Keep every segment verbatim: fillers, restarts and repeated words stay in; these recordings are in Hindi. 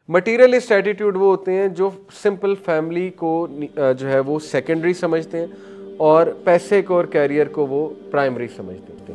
मटीरियलिस्ट एटीट्यूड वो होते हैं जो सिंपल फैमिली को जो है वो सेकेंडरी समझते हैं और पैसे को और कैरियर को वो प्राइमरी समझते हैं।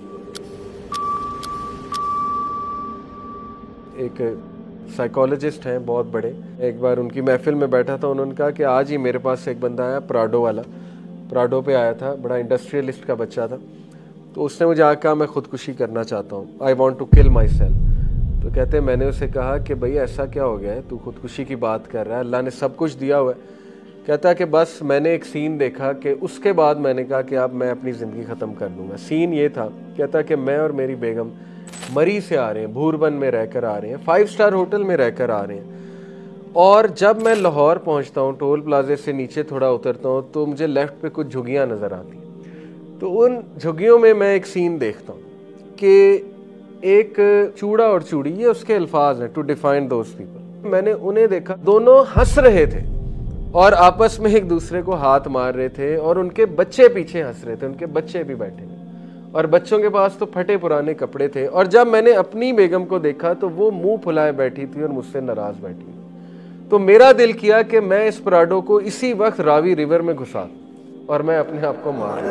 एक साइकोलॉजिस्ट हैं बहुत बड़े, एक बार उनकी महफिल में बैठा था, उन्होंने कहा कि आज ही मेरे पास एक बंदा आया प्राडो वाला, प्राडो पे आया था, बड़ा इंडस्ट्रियलिस्ट का बच्चा था, तो उसने मुझे आके कहा मैं खुदकुशी करना चाहता हूँ, I want to kill myself. तो कहते हैं मैंने उसे कहा कि भाई ऐसा क्या हो गया है, तू खुदकुशी की बात कर रहा है, अल्लाह ने सब कुछ दिया हुआ है। कहता है कि बस मैंने एक सीन देखा कि उसके बाद मैंने कहा कि अब मैं अपनी ज़िंदगी ख़त्म कर दूंगा। सीन ये था, कहता है कि मैं और मेरी बेगम मरी से आ रहे हैं, भूरबन में रहकर आ रहे हैं, फाइव स्टार होटल में रहकर आ रहे हैं, और जब मैं लाहौर पहुंचता हूं, टोल प्लाजे से नीचे थोड़ा उतरता हूं, तो मुझे लेफ्ट पे कुछ झुग्गियां नज़र आती हैं। तो उन झुग्गियों में मैं एक सीन देखता हूं कि एक चूड़ा और चूड़ी, ये उसके अल्फाज हैं, टू डिफाइन दोज पीपल। मैंने उन्हें देखा, दोनों हंस रहे थे और आपस में एक दूसरे को हाथ मार रहे थे, और उनके बच्चे पीछे हंस रहे थे, उनके बच्चे भी बैठे थे, और बच्चों के पास तो फटे पुराने कपड़े थे। और जब मैंने अपनी बेगम को देखा तो वो मुंह फुलाए बैठी थी और मुझसे नाराज बैठी थी। तो मेरा दिल किया कि मैं इस प्राडो को इसी वक्त रावी रिवर में घुसा और मैं अपने आप को मार।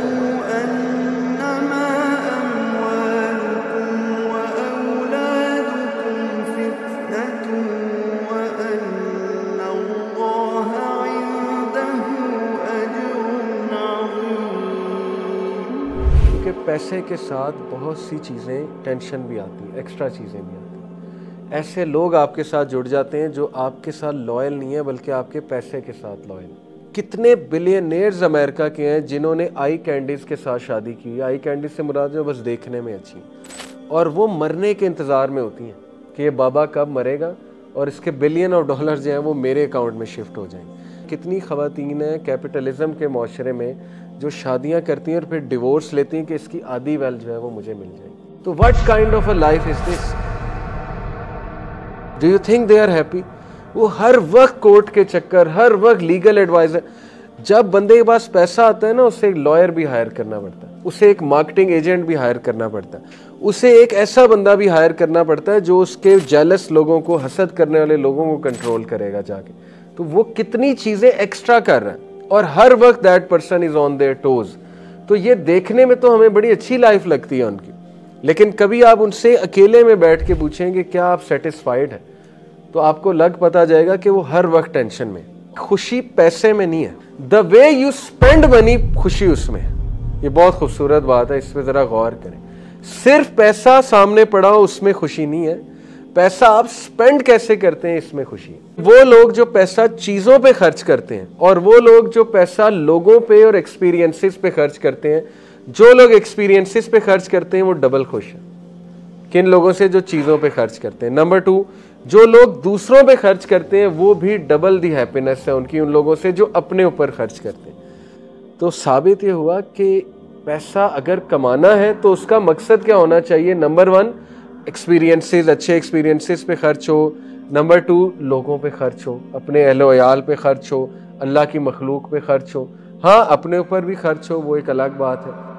पैसे के साथ बहुत सी चीज़ें, टेंशन भी आती है, एक्स्ट्रा चीज़ें भी आती हैं। ऐसे लोग आपके साथ जुड़ जाते हैं जो आपके साथ लॉयल नहीं है बल्कि आपके पैसे के साथ लॉयल। कितने बिलियनेयर्स अमेरिका के हैं जिन्होंने आई कैंडीज़ के साथ शादी की। आई कैंडीज़ से मुराद जो बस देखने में अच्छी, और वो मरने के इंतज़ार में होती हैं कि ये बाबा कब मरेगा और इसके बिलियन ऑफ डॉलर जो हैं वो मेरे अकाउंट में शिफ्ट हो जाएंगे। कितनी ख़वातीन हैं कैपिटलिज्म के माशरे में जो शादियां करती हैं और फिर डिवोर्स लेती हैं कि इसकी आधी वेल्थ जो है वो मुझे मिल जाएगी। तो what kind of a life is this? Do you think they are happy? वो हर वक्त कोर्ट के चक्कर, हर वक्त लीगल एडवाइजर। जब बंदे के पास पैसा आता है ना, उसे एक लॉयर भी हायर करना पड़ता है, उसे एक मार्केटिंग एजेंट भी हायर करना पड़ता है, उसे एक ऐसा बंदा भी हायर करना पड़ता है जो उसके जेलस लोगों को, हसद करने वाले लोगों को कंट्रोल करेगा जाके। तो वो कितनी चीजें एक्स्ट्रा कर रहा है, और हर वक्त that person is on their toes. तो ये देखने में तो हमें बड़ी अच्छी लाइफ लगती है उनकी, लेकिन कभी आप उनसे अकेले में बैठ के पूछेंगे क्या आप सेटिस्फाइड है, तो आपको लग पता जाएगा कि वो हर वक्त टेंशन में। खुशी पैसे में नहीं है, the way you spend money, खुशी उसमें है। ये बहुत खूबसूरत बात है, इस पर जरा गौर करें। सिर्फ पैसा सामने पड़ा हो उसमें खुशी नहीं है, पैसा आप स्पेंड कैसे करते हैं इसमें खुशी है। वो लोग जो पैसा चीजों पे खर्च करते हैं और वो लोग जो पैसा लोगों पे और एक्सपीरियंसेस पे खर्च करते हैं, जो लोग एक्सपीरियंसेस पे खर्च करते हैं वो डबल खुश हैं किन लोगों से जो चीजों पे खर्च करते हैं। नंबर टू, जो लोग दूसरों पे खर्च करते हैं वो भी डबल दी हैप्पीनेस है उनकी उन लोगों से जो अपने ऊपर खर्च करते हैं। तो साबित ये हुआ कि पैसा अगर कमाना है तो उसका मकसद क्या होना चाहिए? नंबर वन, एक्सपीरियंसेस, अच्छे एक्सपीरियंसेस पे खर्च हो। नंबर टू, लोगों पे खर्च हो, अपने अहलो अयाल पे खर्च हो, अल्लाह की मखलूक पे खर्च हो। हाँ, अपने ऊपर भी खर्च हो, वो एक अलग बात है।